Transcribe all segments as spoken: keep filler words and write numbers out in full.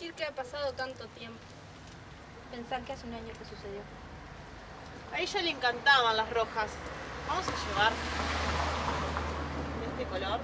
decir que ha pasado tanto tiempo. Pensar que hace un año que sucedió. A ella le encantaban las rojas. Vamos a llevar de este color.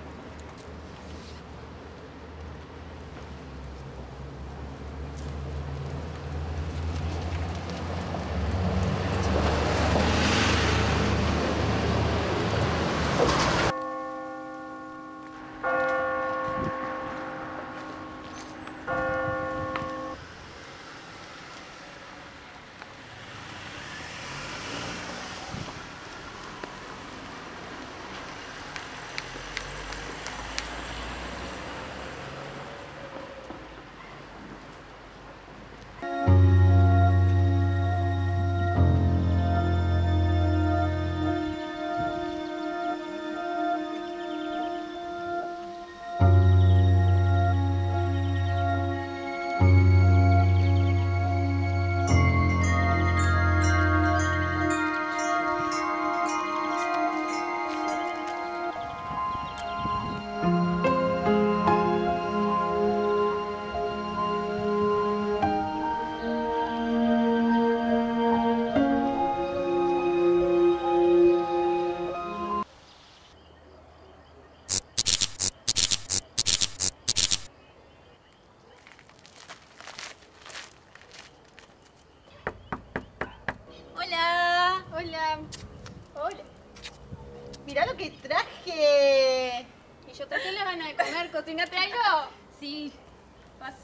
Hola. Hola. Hola. Mirá lo que traje. Y yo traje la gana de comer. ¿Cocinaste algo? Sí, pasa.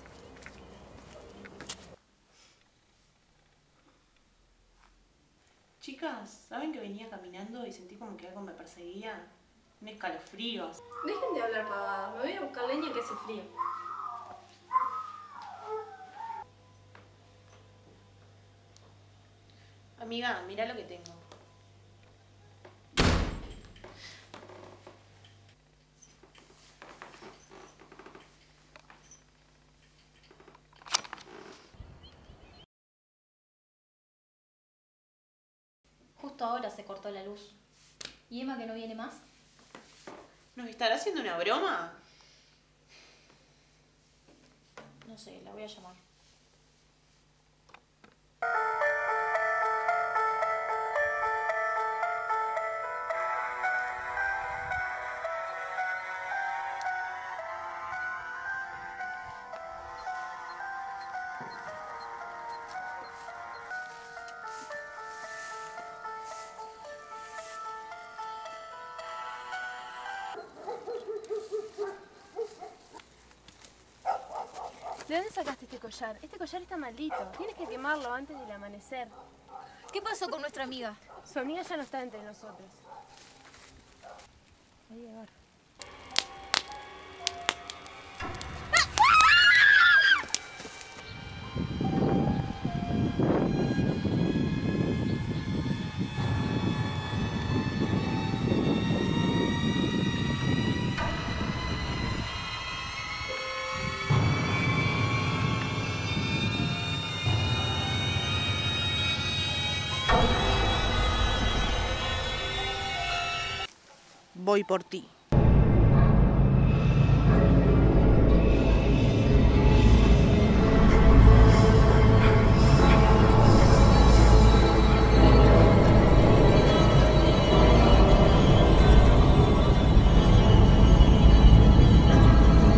Chicas, ¿saben que venía caminando y sentí como que algo me perseguía? Un escalofrío. Dejen de hablar pavada. Me voy a buscar leña que hace frío. Amiga, mirá lo que tengo. Justo ahora se cortó la luz. ¿Y Emma que no viene más? ¿Nos estará haciendo una broma? No sé, la voy a llamar. ¿De dónde sacaste este collar? Este collar está maldito. Tienes que quemarlo antes del amanecer. ¿Qué pasó con nuestra amiga? Su amiga ya no está entre nosotros. Ahí, a ver. Voy por ti.